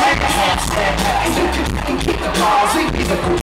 handstand back. You can keep the balls in